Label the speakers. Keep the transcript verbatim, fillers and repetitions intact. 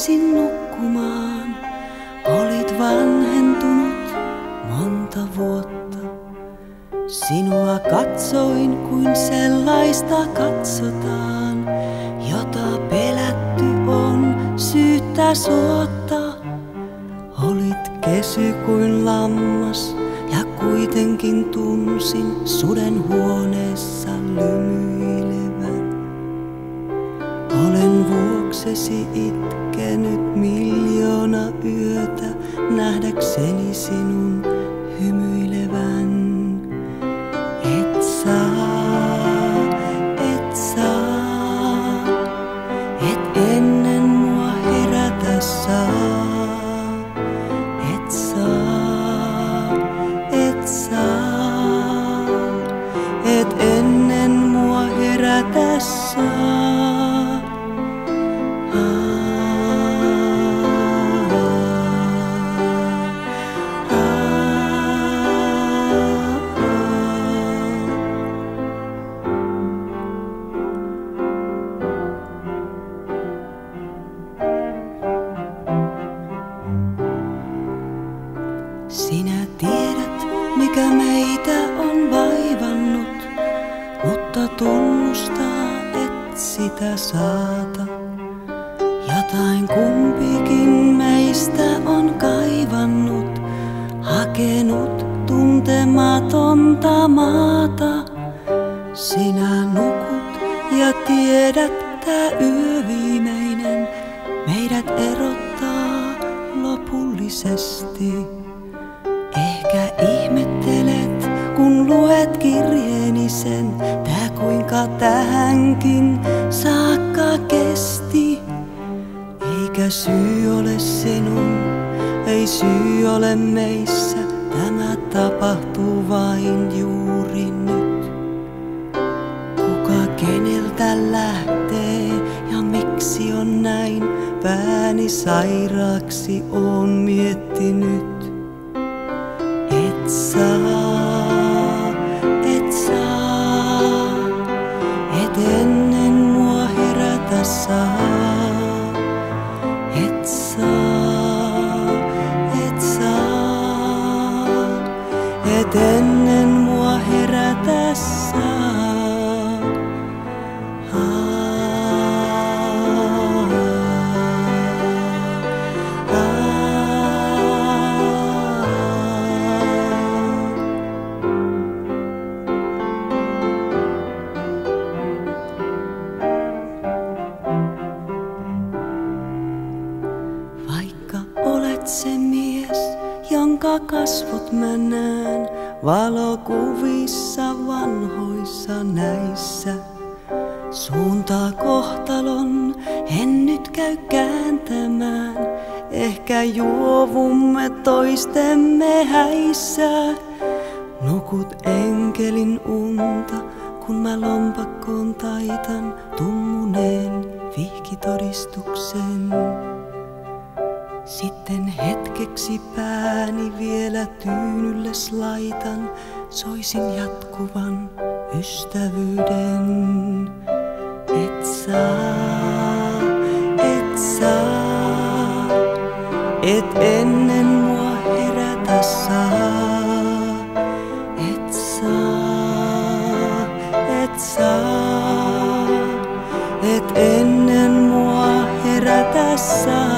Speaker 1: menisin nukkumaan, olit vanhentunut monta vuotta. Sinua katsoin kuin sellaista katsotaan, jota pelätty on syyttää suotta. Olit kesy kuin lammas ja kuitenkin tunsin suden huoneessa lymyilevän. Olen vuoksesi itkenyt miljoona yötä nähdäkseni sinun hymyilevän. Et saa, et saa, et ennen mua herätä saa. Et saa, et saa, et ennen mua herätä saa. Sinä tiedät, mikä meitä on vaivannut, mutta tunnustaa, et sitä saata. Jotain kumpikin meistä on kaivannut, hakenut tuntematonta maata. Sinä nukut ja tiedät, tää yö viimeinen meidät erottaa lopullisesti. Ehkä ihmettelet, kun luet kirjeeni sen, tää kuinka tähänkin saakka kesti. Eikä syy ole sinun, ei syy ole meissä, tämä tapahtuu vain juuri nyt. Kuka keneltä lähtee ja miksi on näin, pääni sairaaksi oon miettinyt. Et saa, et saa, et ennen mua herätä saa. Et saa, et saa, et ennen mua herätä saa. Olet se mies, jonka kasvot mä näen valokuvissa vanhoissa näissä. Suuntaa kohtalon, en nyt käy kääntämään. Ehkä juovumme toistemme häissä. Nukut enkelin unta, kun mä lompakkoon taitan tummuneen vihkitodistuksen. Sitten hetkeksi pääni vielä tyynylles laitan, soisin jatkuvan ystävyyden. Et saa, et saa, et ennen mua herätä saa. Et saa, et saa, et ennen mua herätä saa.